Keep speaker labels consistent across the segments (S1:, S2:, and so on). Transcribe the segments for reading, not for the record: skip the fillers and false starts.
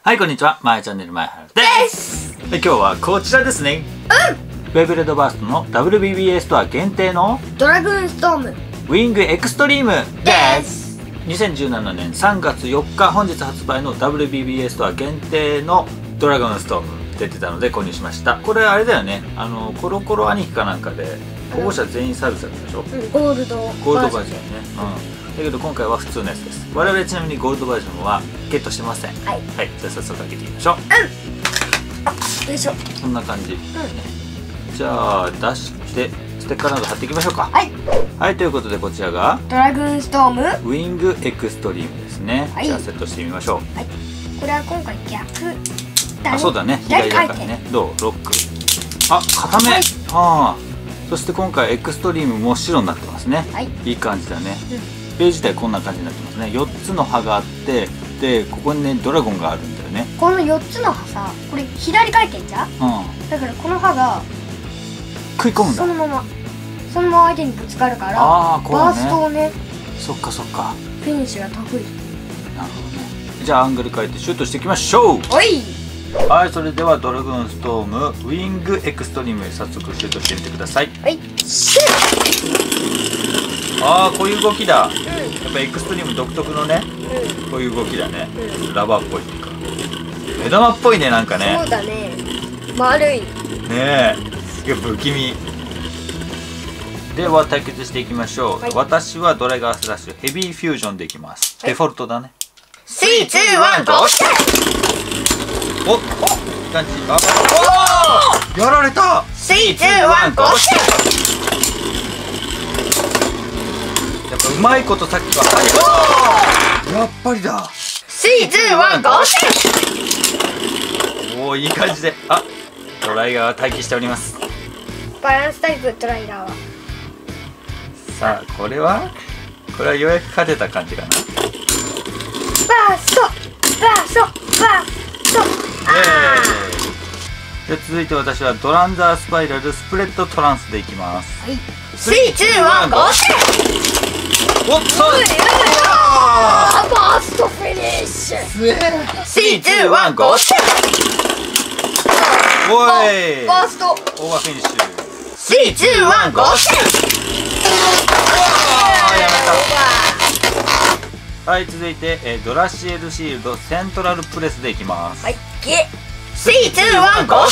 S1: はい、こんにちは。まやチャンネルまやはるです。今日はこちらですね。ベイブレードバーストの WBBA ストア限定の
S2: ドラグーンストーム
S1: ウィングエクストリーム
S2: です。
S1: 2017年3月4日本日発売の WBBA ストア限定のドラゴンストーム出てたので購入しました。これあれだよね。コロコロ兄貴かなんかで保護者全員サービスだったでしょ。
S2: ゴールド
S1: バージョンね。だけど今回は普通のやつです。我々ちなみにゴールドバージョンはゲットしてません。はい、じゃあ早速開けていきましょう。
S2: よいしょ。
S1: こんな感じ、じゃあ出してステッカーなど貼っていきましょうか。はい、ということでこちらが
S2: ドラグーンストーム
S1: ウィングエクストリームですね。じゃあセットしてみましょう。
S2: これは今回逆
S1: だね。そうだね、左だからね。どうロック、あ、固め、そして今回エクストリームも白になってますね。いい感じだね。ページ自体こんな感じになってますね。4つの刃があって、でここにねドラゴンがあるんだよね。
S2: この4つの刃さ、これ左回転じゃん。だからこの刃が
S1: 食い込むんだ。
S2: そのまま相手にぶつかるから、バーストをね。
S1: そっかそっか、
S2: フィニッシュが得意。
S1: なるほどね。じゃあアングル変えてシュートしていきましょう。はい、それではドラグーンストームウィングエクストリーム早速シュートしてみてください。
S2: シュート。
S1: ああ、こういう動きだ。やっぱエクストリーム独特のね、こういう動きだね。ラバーっぽいっていうか目玉っぽいね、なんかね。
S2: そうだね、丸い
S1: ねえ、不気味。では対決していきましょう。私はドライガースラッシュヘビーフュージョンでいきます。デフォルトだね。
S2: 3、2、1、ゴー！
S1: おっ、感じ。やられた。
S2: 3、2、1、ゴー！
S1: やっぱうまいことさっきはやっぱりだ。
S2: 3、2、1、ゴー！
S1: おお、いい感じで、ドライガーは待機しております。
S2: バランスタイプドライガーは
S1: さあ、これはようやく勝てた感じかな。
S2: バースト。
S1: で続いて私はドランザースパイラルスプレッドトランスでいきます。
S2: 3、2、1、ゴー！
S1: おっと、
S2: バーストフィニッシュ。3、2、1、ゴー！
S1: おい、
S2: バースト
S1: オーバーフィニッシュ。
S2: 3、2、1、ゴー！
S1: はい、続いて、ドラシエルシールドセントラルプレスでいきます。
S2: 3、2、1、ゴー！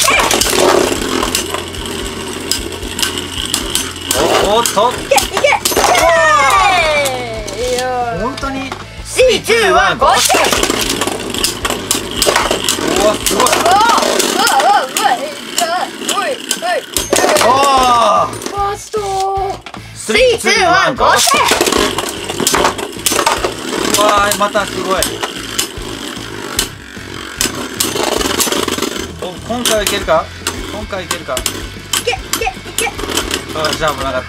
S1: おっと、
S2: いけ
S1: 本当に。
S2: 3、2、1、ゴー！
S1: うわ、すごい。
S2: バースト。3、2、1、ゴー！
S1: わー、またすごい。今回はいけるか。
S2: いけ。
S1: じゃあ危なかった。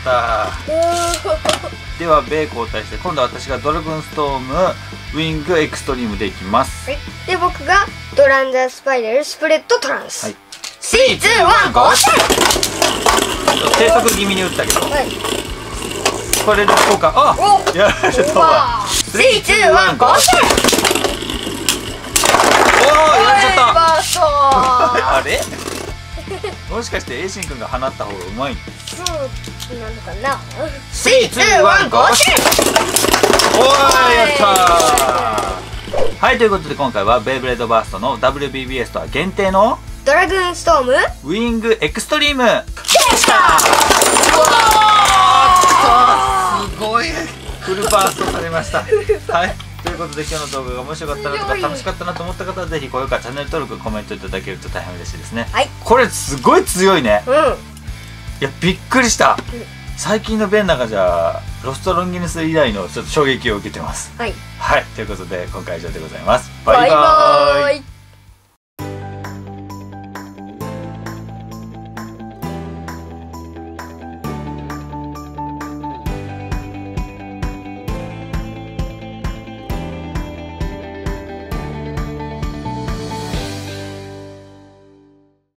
S1: では米交代して、今度は私がドラグーンストームウィングエクストリームでいきます。
S2: で僕がドランザースパイラルスプレッドトランス。3、2、1、ゴー！
S1: 低速気味に打ったけど、これで効果、やられたわ。
S2: 3、2、1、ゴー！
S1: おお、やっちゃった。
S2: バースト。
S1: あれもしかしてエイシン君が放った方がうまい？
S2: そうなのかな。
S1: 3、2、1、ゴー！おー、やったー。はい、ということで今回はベイブレードバーストの WBBA ストア限定の
S2: ドラグーンストーム
S1: ウィングエクストリームでした。すごいフルバーストされました。はい、ということで今日の動画が面白かったなとか楽しかったなと思った方はぜひ高評価、チャンネル登録、コメントいただけると大変嬉しいですね。これすごい強いね。いや、びっくりした。最近のベンナがじゃあロストロンギヌス以来のちょっと衝撃を受けてます。はい、ということで今回は以上でございます。バイバーイ。